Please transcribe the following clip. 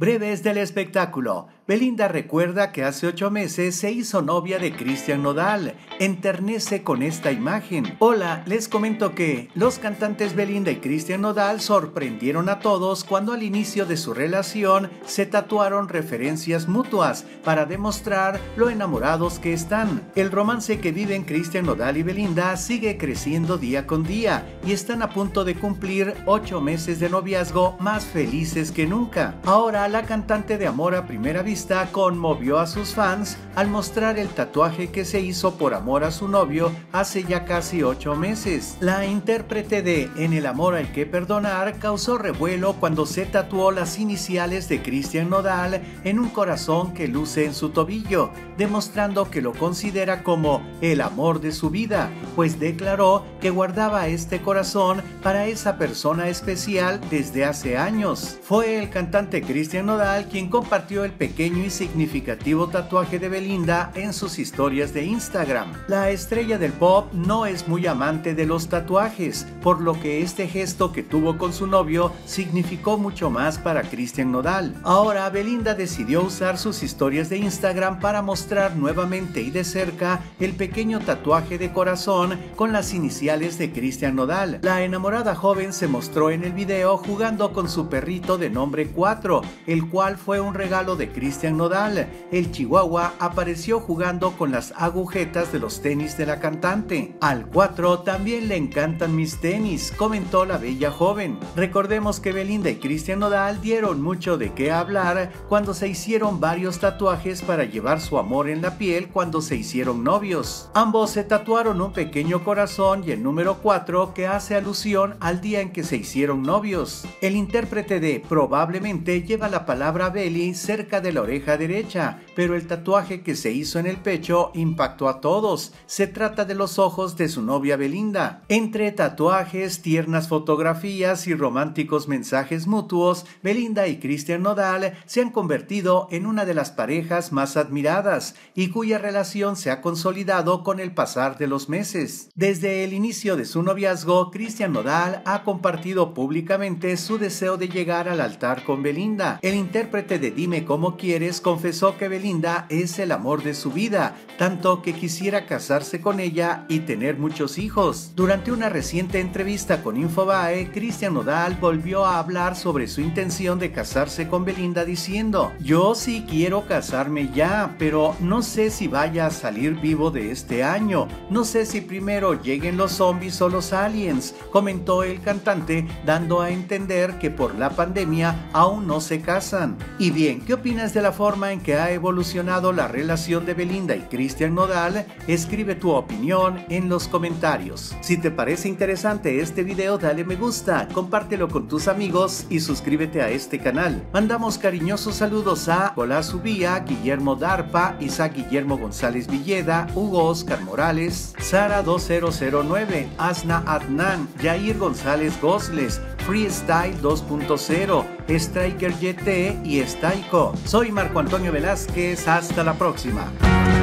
Breves del espectáculo. Belinda recuerda que hace 8 meses se hizo novia de Cristian Nodal. Enternece con esta imagen. Hola, les comento que los cantantes Belinda y Cristian Nodal sorprendieron a todos cuando al inicio de su relación se tatuaron referencias mutuas para demostrar lo enamorados que están. El romance que viven Cristian Nodal y Belinda sigue creciendo día con día y están a punto de cumplir 8 meses de noviazgo más felices que nunca. Ahora la cantante de Amor a Primera Vista conmovió a sus fans al mostrar el tatuaje que se hizo por amor a su novio hace ya casi 8 meses. La intérprete de En el amor hay que perdonar causó revuelo cuando se tatuó las iniciales de Cristian Nodal en un corazón que luce en su tobillo, demostrando que lo considera como el amor de su vida, pues declaró que guardaba este corazón para esa persona especial desde hace años. Fue el cantante Cristian Nodal quien compartió el pequeño y significativo tatuaje de Belinda en sus historias de Instagram. La estrella del pop no es muy amante de los tatuajes, por lo que este gesto que tuvo con su novio significó mucho más para Cristian Nodal. Ahora Belinda decidió usar sus historias de Instagram para mostrar nuevamente y de cerca el pequeño tatuaje de corazón con las iniciales de Cristian Nodal. La enamorada joven se mostró en el video jugando con su perrito de nombre 4, el cual fue un regalo de Cristian Nodal. El chihuahua apareció jugando con las agujetas de los tenis de la cantante. Al 4 también le encantan mis tenis, comentó la bella joven. Recordemos que Belinda y Cristian Nodal dieron mucho de qué hablar cuando se hicieron varios tatuajes para llevar su amor en la piel cuando se hicieron novios. Ambos se tatuaron un pequeño corazón y el número 4 que hace alusión al día en que se hicieron novios. El intérprete de Probablemente lleva la palabra Beli cerca de la oreja derecha, pero el tatuaje que se hizo en el pecho impactó a todos. Se trata de los ojos de su novia Belinda. Entre tatuajes, tiernas fotografías y románticos mensajes mutuos, Belinda y Cristian Nodal se han convertido en una de las parejas más admiradas y cuya relación se ha consolidado con el pasar de los meses. Desde el inicio de su noviazgo, Cristian Nodal ha compartido públicamente su deseo de llegar al altar con Belinda. El intérprete de Dime Cómo Quieres confesó que Belinda es el amor de su vida, tanto que quisiera casarse con ella y tener muchos hijos. Durante una reciente entrevista con Infobae, Cristian Nodal volvió a hablar sobre su intención de casarse con Belinda diciendo: "Yo sí quiero casarme ya, pero no sé si vaya a salir vivo de este año. No sé si primero lleguen los zombies o los aliens", comentó el cantante, dando a entender que por la pandemia aún no se casan. Y bien, ¿qué opinas de la forma en que ha evolucionado la relación de Belinda y Cristian Nodal? Escribe tu opinión en los comentarios. Si te parece interesante este video, dale me gusta, compártelo con tus amigos y suscríbete a este canal. Mandamos cariñosos saludos a Nicolás Subía, Guillermo Darpa, Isaac Guillermo González Villeda, Hugo Oscar Morales, Sara 2009, Asna Adnan, Jair González Gosles, Freestyle 2.0, Striker YT y Staiko. Soy Marco Antonio Velázquez, hasta la próxima.